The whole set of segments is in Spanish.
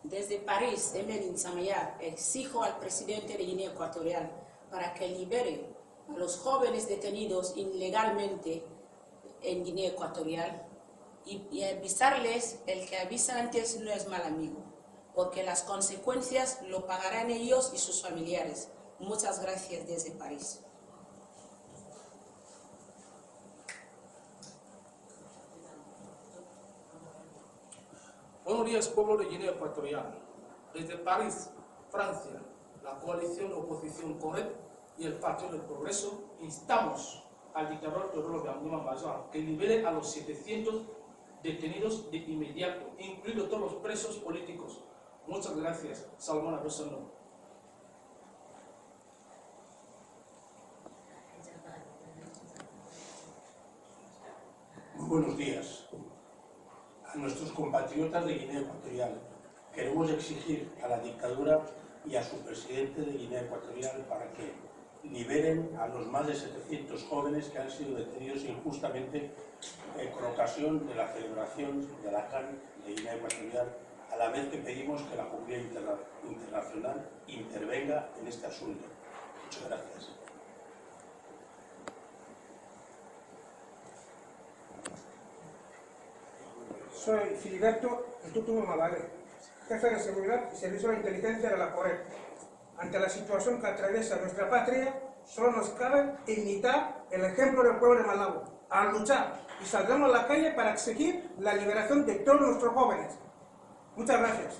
Desde París, Emeline Samaya, exijo al presidente de Guinea Ecuatorial para que libere a los jóvenes detenidos ilegalmente en Guinea Ecuatorial y avisarles, el que avisa antes no es mal amigo, porque las consecuencias lo pagarán ellos y sus familiares. Muchas gracias desde París. Buenos días, pueblo de Guinea Ecuatorial. Desde París, Francia, la coalición Oposición Correcta y el Partido del Progreso instamos al dictador Teodoro Obiang Nguema que libere a los 700 detenidos de inmediato, incluidos todos los presos políticos. Muchas gracias. Salomón Arrozano. Muy buenos días. A nuestros compatriotas de Guinea Ecuatorial queremos exigir a la dictadura y a su presidente de Guinea Ecuatorial para que liberen a los más de 700 jóvenes que han sido detenidos injustamente con ocasión de la celebración de la CAN de Guinea Ecuatorial, a la vez que pedimos que la comunidad internacional intervenga en este asunto. Muchas gracias. Soy Filiberto Tutu Malaguer, jefe de seguridad y servicio de inteligencia de la COREP. Ante la situación que atraviesa nuestra patria, solo nos cabe imitar el ejemplo del pueblo de Malabo, a luchar y saldremos a la calle para exigir la liberación de todos nuestros jóvenes. Muchas gracias.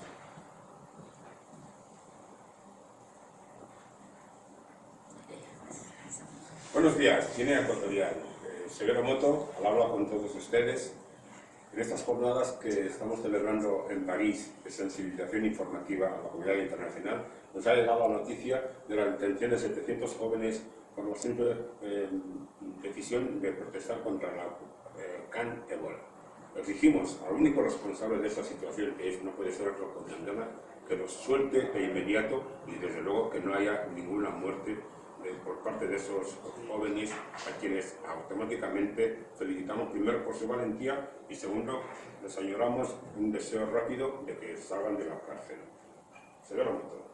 Buenos días, Guinea Ecuatorial. Severo Moto, al habla con todos ustedes en estas jornadas que estamos celebrando en París de sensibilización informativa a la comunidad internacional. Nos ha llegado la noticia de la detención de 700 jóvenes por la simple decisión de protestar contra la CAN Ébola. Exigimos al único responsable de esta situación, que no puede ser otro condenado, que los suelte de inmediato y desde luego que no haya ninguna muerte por parte de esos jóvenes, a quienes automáticamente felicitamos primero por su valentía y segundo les añoramos un deseo rápido de que salgan de la cárcel. Severo Moto.